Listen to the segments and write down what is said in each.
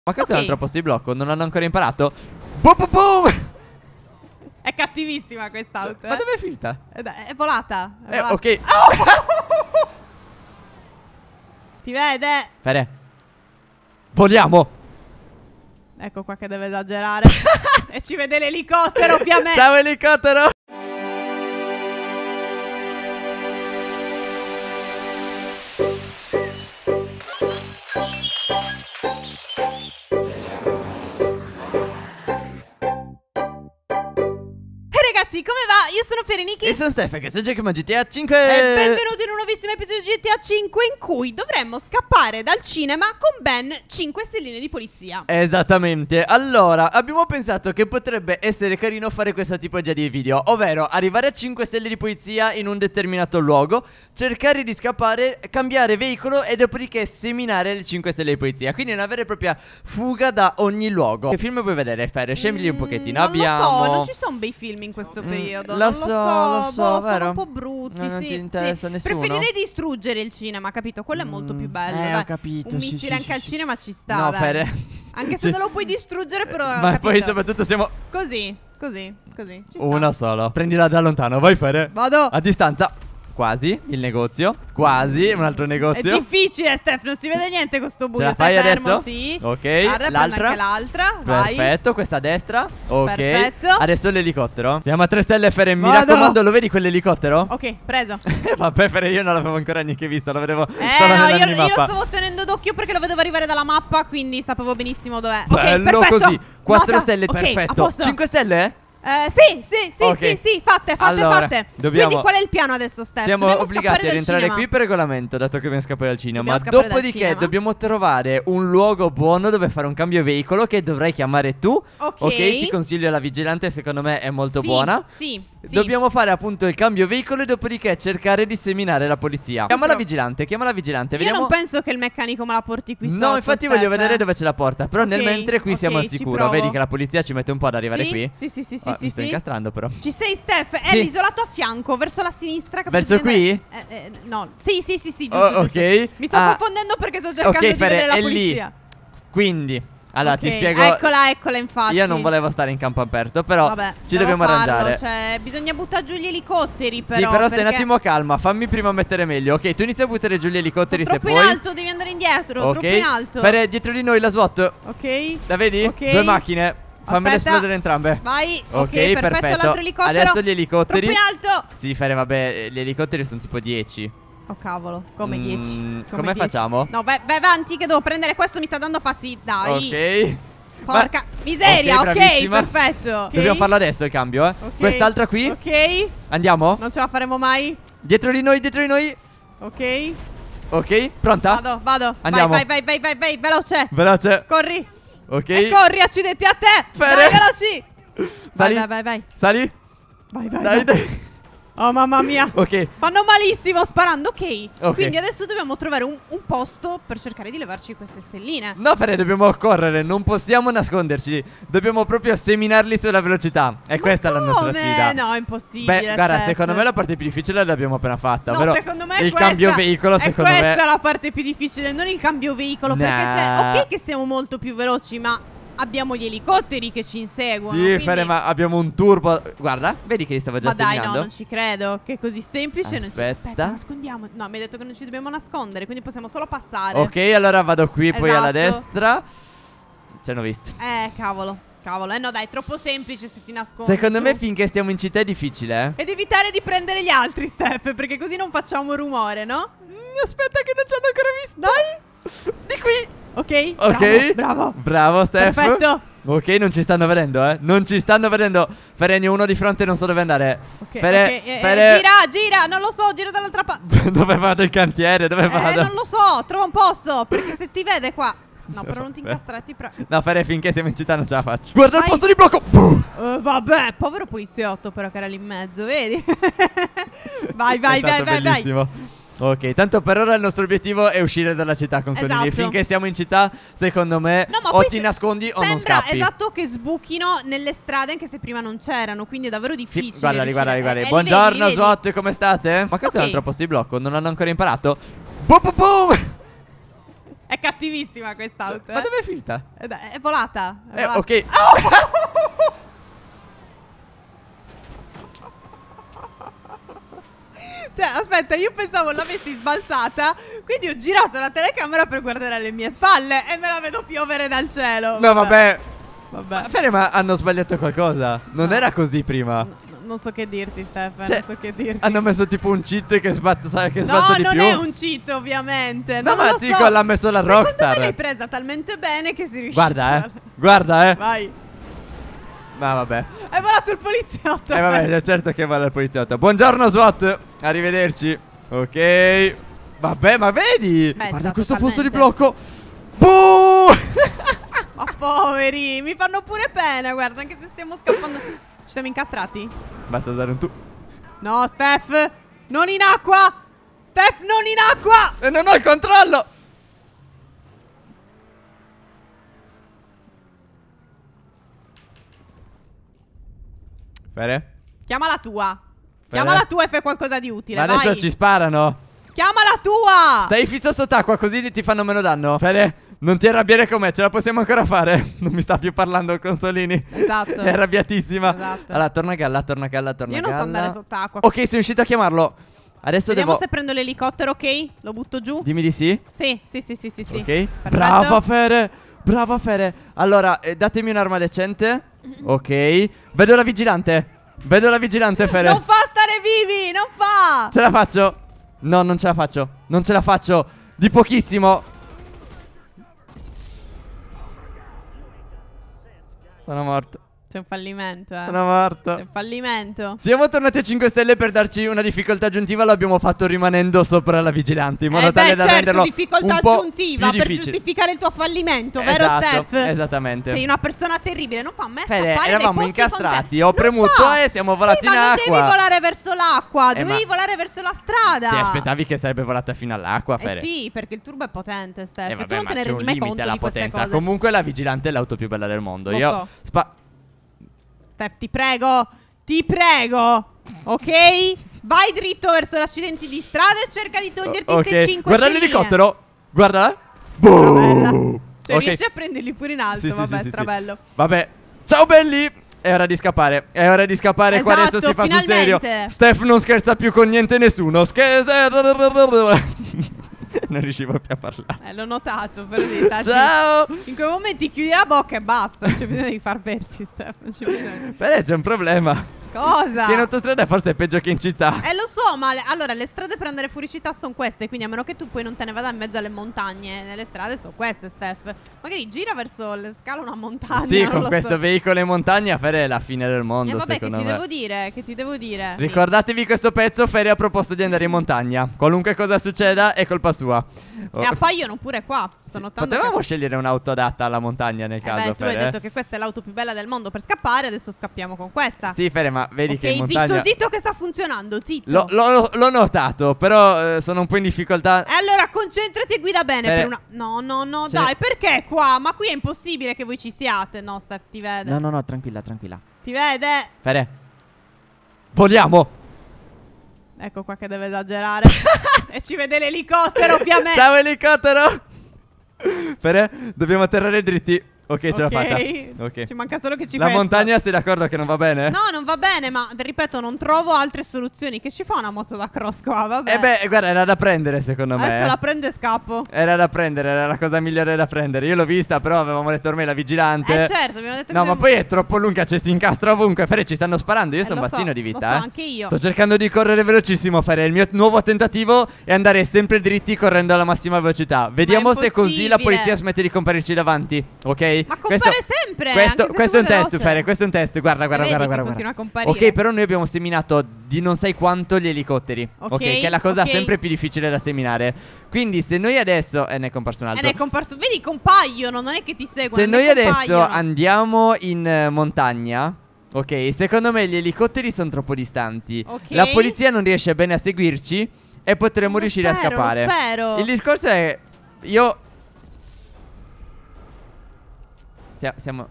Ma questo è un altro posto di blocco, non hanno ancora imparato? Boom boom boom! È cattivissima quest'auto. Ma dove è finita? È volata. È volata. Ok. Oh! Ti vede? Fere, voliamo! Ecco qua che deve esagerare. E ci vede l'elicottero, ovviamente. Ciao elicottero! Ragazzi, come va? Io sono Fereniki E sono Stefano, che si gioca GTA 5. e benvenuti in un nuovissimo episodio di GTA 5 in cui dovremmo scappare dal cinema con ben 5 stelline di polizia. Esattamente. Allora, abbiamo pensato che potrebbe essere carino fare questa tipologia di video, ovvero arrivare a 5 stelle di polizia in un determinato luogo, cercare di scappare, cambiare veicolo e dopodiché seminare le 5 stelle di polizia. Quindi una vera e propria fuga da ogni luogo. Che film vuoi vedere, Fer? Scegli un pochettino. Non Abbiamo... lo so, non ci sono bei film in questo periodo. Lo Non so, boh, vero? sono un po' brutti, Non sì, ti interessa sì. nessuno? Preferirei distruggere il cinema, capito? Quello è molto più bello, ho dai. capito, Un sì, missile sì, anche al sì. cinema ci sta, No, dai. Fer. Anche se non lo puoi distruggere, però Ma capito? poi soprattutto siamo... Così ci sta. Uno solo. Prendila da lontano, vai Fere. Vado. A distanza. Quasi, il negozio. Quasi, un altro È negozio. difficile, Steph, non si vede niente con sto buio. Ce la Stai fai fermo, adesso? sì. Ok, Guarda, prendo l'altra. anche l'altra, vai. Perfetto, questa a destra. Ok. Perfetto. Adesso l'elicottero. Siamo a 3 stelle, Fere. Mi Vado. raccomando, lo vedi quell'elicottero? Ok, preso. Vabbè, Fere, io non l'avevo ancora neanche visto. Lo vedevo solo No, nella io lo minimappa. stavo tenendo d'occhio perché lo vedevo arrivare dalla mappa, quindi sapevo benissimo dov'è. Bello ok, perfetto. così. 4 Nota. stelle, Ok, a perfetto. posto. 5 stelle? Sì, Ok. sì, fatte. Allora, dobbiamo- Quindi qual è il piano adesso, Steph? Siamo Dobbiamo obbligati scappare ad dal entrare cinema. qui per regolamento, dato che dobbiamo scappare dal cinema. Dobbiamo scappare dal Dopodiché cinema. dobbiamo trovare un luogo buono dove fare un cambio veicolo che dovrai chiamare tu. Ok. Ti consiglio la vigilante, secondo me è molto Sì, buona. Sì. Dobbiamo fare appunto il cambio veicolo e dopodiché cercare di seminare la polizia. Chiama la vigilante, Io vediamo. non penso che il meccanico me la porti qui sotto, No, infatti voglio Steph. vedere dove ce la porta. Però nel Ok, mentre qui siamo al ok, ci sicuro. provo. Vedi che la polizia ci mette un po' ad arrivare Sì? qui. Sì, Mi sto incastrando però. Ci sei, Steph? È Sì. l'isolato a fianco, verso la sinistra. Verso qui? No. Sì, giusto, Oh, giusto. ok. Mi sto confondendo perché sto cercando ok, di Fere, vedere la è lì. polizia. Quindi, allora Ok, ti spiego. Eccola, infatti. Io non volevo stare in campo aperto, però Vabbè, ci devo dobbiamo farlo, arrangiare. Cioè, bisogna buttare giù gli elicotteri, però. Sì, però stai un perché attimo calma. Fammi prima mettere meglio. Ok, tu inizia a buttare giù gli elicotteri sono se troppo puoi. in alto, devi andare indietro. Ok. Troppo in alto. Fare dietro di noi la SWAT. Ok. La vedi? Ok. 2 macchine. Fammele Aspetta. esplodere entrambe. Vai. Ok, perfetto. L'altro elicottero. Adesso gli elicotteri. Troppo in alto. Sì, Fere, vabbè, gli elicotteri sono tipo 10. Oh cavolo, come 10? Come facciamo? No, vai avanti che devo prendere questo, mi sta dando fastidio. Dai. Ok. Porca miseria, ok, bravissima. perfetto. Ok. Dobbiamo farlo adesso il cambio, Ok. Quest'altra qui. Ok. Andiamo? Non ce la faremo mai. Dietro di noi, dietro di noi. Ok. Ok, pronta? Vado. Andiamo. Vai, veloce. Veloce. Corri. Ok. E corri, accidenti a te. Fere. Dai, veloci. Sali. Vai. Sali. Vai. Dai. Oh, mamma mia. Ok. Fanno malissimo sparando, ok. Ok. Quindi adesso dobbiamo trovare un posto per cercare di levarci queste stelline. No, Fere, dobbiamo correre, non possiamo nasconderci. Dobbiamo proprio seminarli sulla velocità. E questa è la nostra sfida. No, è impossibile. Beh, guarda, Steph. secondo me la parte più difficile l'abbiamo appena fatta. No, Ovvero secondo me è il questa, cambio veicolo, secondo me. questa è la parte più difficile, non il cambio veicolo. Perché Nah. ok che siamo molto più veloci, ma abbiamo gli elicotteri che ci inseguono. Sì, quindi... Fere, ma abbiamo un turbo. Guarda, vedi che li stavo già Ma dai, seminando? no, non ci credo. Che è così semplice. Non ci... Aspetta. nascondiamo. No, mi hai detto che non ci dobbiamo nascondere, quindi possiamo solo passare. Ok, allora vado qui, poi alla Esatto. destra. Ci hanno visto. Cavolo. No, dai, è troppo semplice se ti nascondi. Secondo su. me finché stiamo in città è difficile, Ed evitare di prendere gli altri, Steph, perché così non facciamo rumore, no? Aspetta che non ci hanno ancora visto. Dai. Di qui. Ok. Ok. Bravo. Bravo, Steph. Perfetto. Ok, non ci stanno vedendo, Non ci stanno vedendo. Fere, ne ho uno di fronte, non so dove andare. Ok, Fere, ok, Fere. gira, non lo so, gira dall'altra parte. Dove vado il cantiere? Dove vado? Non lo so, trova un posto, perché se ti vede qua. No, però non ti Vabbè. incastrati. No, Fere, finché siamo in città non ce la faccio. Guarda il Vai. posto di blocco. Vabbè, povero poliziotto però che era lì in mezzo, vedi? vai, È stato vai. bellissimo. Ok, tanto per ora il nostro obiettivo è uscire dalla città con Sonini. Esatto. Finché siamo in città, secondo me, No, ma o poi ti nascondi o non sembra scappi. esatto che sbuchino nelle strade anche se prima non c'erano, quindi è davvero difficile. Sì, guardali, riuscire- guardali. li Buongiorno, vedi, li vedi? SWAT, come state? Ma questo è Ok. un altro posto di blocco, non hanno ancora imparato. Boom, boom, boom. È cattivissima quest'auto. Ma dove è finita? È volata. È volata. Ok. Cioè, aspetta, io pensavo l'avessi sbalzata, quindi ho girato la telecamera per guardare alle mie spalle e me la vedo piovere dal cielo. No, vabbè. Vabbè. Fere, ma hanno sbagliato qualcosa. Non era così prima. Non so che dirti, Stefano. Cioè, non so che dirti. hanno messo tipo un cheat che sbazza di più. No, non è un cheat, ovviamente. No, Non ma lo dico, so. l'ha messo la Secondo Rockstar. me l'hai presa talmente bene che si riuscì. Guarda, Guarda, Vai. Ma vabbè. Hai volato il poliziotto. Vabbè, certo che vale il poliziotto. Buongiorno, SWAT. Arrivederci. Ok. Vabbè, ma vedi? Guarda questo posto di blocco. Buh! Ma poveri, mi fanno pure pena, guarda, anche se stiamo scappando. Ci siamo incastrati? Basta usare un tu. No, Steph, non in acqua. Steph, non in acqua. E non ho il controllo. Fere? Chiama la tua. Chiama la tua e fai qualcosa di utile. Ma adesso vai. ci sparano. Chiama la tua. Stai fisso sott'acqua così ti fanno meno danno. Fere, non ti arrabbiare con me, ce la possiamo ancora fare. Non mi sta più parlando Consolini. Esatto. È arrabbiatissima. Esatto. Allora, torna a galla, torna a galla, torna a Io galla. non so andare sott'acqua. Ok, sono riuscito a chiamarlo. Adesso Vediamo devo... se prendo l'elicottero, ok? Lo butto giù. Dimmi di sì. Sì. Ok. Perfetto. Brava Fere. Brava Fere. Allora, datemi un'arma decente. Ok. Vedo la vigilante. Vedo la vigilante, Fere. Non fa stare vivi, non fa. Ce la faccio. No, non ce la faccio. Non ce la faccio. Di pochissimo. Sono morto. C'è un fallimento, Sono morto. C'è un fallimento. Siamo tornati a 5 stelle per darci una difficoltà aggiuntiva. Lo abbiamo fatto rimanendo sopra la vigilante, in modo tale da renderlo difficoltà un po' aggiuntiva più per difficile. giustificare il tuo fallimento, vero Esatto, Steph? esattamente. Sei una persona terribile, non fa a me Fede, scappare eravamo dai posti incastrati, con te. ho Non premuto fa. e siamo volati sì, in ma acqua. non devi volare verso l'acqua, dovevi ma- volare verso la strada. Ti aspettavi che sarebbe volata fino all'acqua, Fede? Sì, perché il turbo è potente, Steph. Tu Vabbè, non ma te ne c'è un rendi mai limite conto alla di queste potenza. cose. Comunque la vigilante è l'auto più bella del mondo. Lo Io so. Steph, ti prego, ok? Vai dritto verso l'accidente di strada e cerca di toglierti queste 5 Guarda stelline. l'elicottero. Guarda. Bella. Cioè, Ok. riesci a prenderli pure in alto, Sì, vabbè, sì, strabello. Vabbè. Ciao belli. È ora di scappare. È ora di scappare. Qua adesso Esatto, si fa sul serio. finalmente. Steph non scherza più con niente e nessuno. Non riuscivo più a parlare. L'ho notato, per dire. Ciao. In quei momenti chiudi la bocca e basta. Non c'è bisogno di far versi, Steph. Non c'è bisogno. Però c'è un problema. Cosa? Che in autostrada forse è peggio che in città. Lo so, ma allora le strade per andare fuori città sono queste. Quindi a meno che tu poi non te ne vada in mezzo alle montagne, nelle strade sono queste, Steph. Magari gira verso scala una montagna. Sì, non con lo questo so. veicolo in montagna Fere è la fine del mondo, Vabbè, secondo che ti me. devo dire? Che ti devo dire? Ricordatevi questo pezzo. Fere ha proposto di andare in montagna. Qualunque cosa succeda è colpa sua. E appaiono pure qua. Sto notando Potevamo che... scegliere un'auto adatta alla montagna nel caso, Beh, tu hai Fere. detto che questa è l'auto più bella del mondo per scappare. Adesso scappiamo con questa. Sì, Fere, ma vedi che in Ok, montagna... zitto che sta funzionando, zitto. L'ho notato, però sono un po' in difficoltà. E allora concentrati e guida bene Fere. per una... No, Cioè- dai, perché qua? Ma qui è impossibile che voi ci siate. No, Steph, ti vede. No, tranquilla. Ti vede? Fere, voliamo. Ecco qua che deve esagerare. E ci vede l'elicottero, ovviamente. Ciao elicottero. Fere, dobbiamo atterrare dritti. Ok, ce l'ho fatta. Ok. Ci manca solo che ci La fai montagna sei d'accordo che non va bene? No, non va bene, ma ripeto, non trovo altre soluzioni. Che ci fa una moto da cross qua? Vabbè. Beh, guarda, era da prendere secondo me. Adesso la prendo e scappo. Era da prendere, era la cosa migliore da prendere. Io l'ho vista, però avevamo detto ormai la vigilante. Certo, abbiamo detto No, che ma poi è troppo lunga, ci si incastra ovunque. Fere, ci stanno sparando, io sono lo bassino so, di vita, lo so, anche io. Sto cercando di correre velocissimo, Fere. Il mio nuovo tentativo è andare sempre dritti correndo alla massima velocità. Vediamo se così la polizia smette di comparirci davanti, ok? Ma compare sempre. Questo anche se è un tu vai test, veloce. Fere, questo è un test. Guarda. Vedi che continua a comparire. Ok, però noi abbiamo seminato di non sai quanto gli elicotteri. Ok, Ok, che è la cosa ok. sempre più difficile da seminare. Quindi se noi adesso... ne è comparso un E altro. ne è comparso. Vedi, compaiono, non è che ti seguono. Se ne noi adesso compaiono. andiamo in montagna, ok, secondo me gli elicotteri sono troppo distanti. Ok. La polizia non riesce bene a seguirci e potremmo Lo riuscire a spero, scappare. lo spero. Il discorso è... Io... Siamo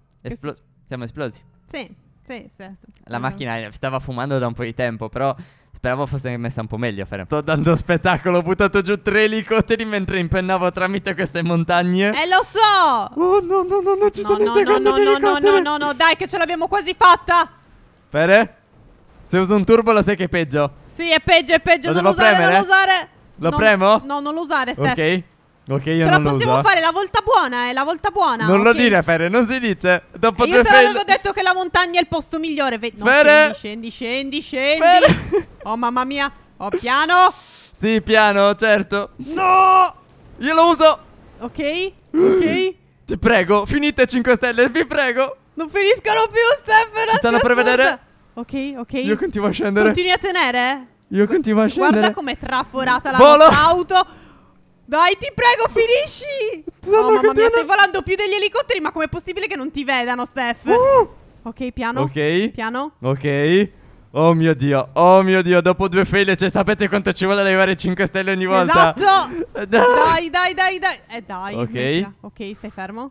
esplosi. Sì. La macchina stava fumando da un po' di tempo, però Speravo fosse messa un po' meglio, Fere. Sto dando spettacolo, ho buttato giù 3 elicotteri mentre impennavo tramite queste montagne. Lo so! Oh no, ci stanno seguendo gli elicotteri. No, dai che ce l'abbiamo quasi fatta! Fere? Se uso un turbo lo sai che è peggio. Sì, è peggio, Lo non devo premere? non lo usare. Lo premo? No, non lo usare, Steph. Ok, io Ce non la lo possiamo uso. fare, la volta buona, la volta buona. Non lo ok? dire, Fere, non si dice. Dopo Io 2 te fail. l'avevo detto che la montagna è il posto migliore. No, Fere! scendi. Fere! Oh, mamma mia. Oh, piano. Sì, piano, certo. No! Io lo uso. Ok. Ti prego, finite 5 stelle, vi prego. Non finiscono più, Steph. Ci stanno per vedere? Ok. Io continuo a scendere. Continui a tenere? Io continuo a scendere. Guarda com'è traforata la Volo! nostra auto. Dai, ti prego, finisci. Oh, mamma mia, stai volando più degli elicotteri. Ma com'è possibile che non ti vedano, Steph? Ok, piano. Ok. Piano. Ok. Oh mio Dio, dopo 2 fail, cioè sapete quanto ci vuole arrivare 5 stelle ogni volta? Esatto. Dai. Dai, Ok. smettila. Ok, stai fermo.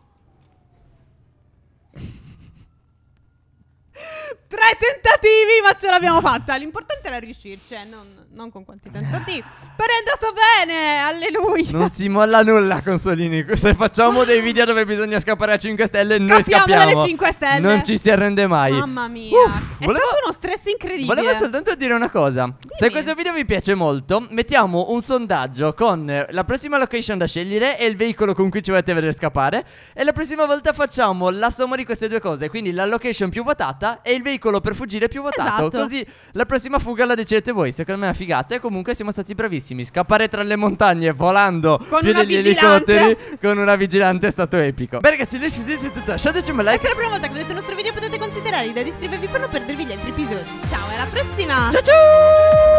3 tentativi, ma ce l'abbiamo fatta. L'importante era riuscirci, non con quanti tentativi. Però è andato bene, alleluia. Non si molla nulla, Consolini. Se facciamo dei video dove bisogna scappare a 5 stelle, noi scappiamo dalle 5 stelle. Non ci si arrende mai. Mamma mia. È volevo- stato uno stress incredibile. Volevo soltanto dire una cosa. Se questo video vi piace molto, mettiamo un sondaggio con la prossima location da scegliere e il veicolo con cui ci volete vedere scappare. E la prossima volta facciamo la somma di queste 2 cose. Quindi la location più votata e il veicolo per fuggire più votato. Esatto. Così la prossima fuga la decidete voi. Secondo me è una figata. E comunque siamo stati bravissimi. Scappare tra le montagne volando Con più una degli vigilante. elicotteri con una vigilante è stato epico. Beh ragazzi, lasciateci tutto. Lasciateci un bel like. Se è la prima volta che vedete il nostro video potete considerare di iscrivervi per non perdervi gli altri episodi. Ciao, alla prossima. Ciao ciao.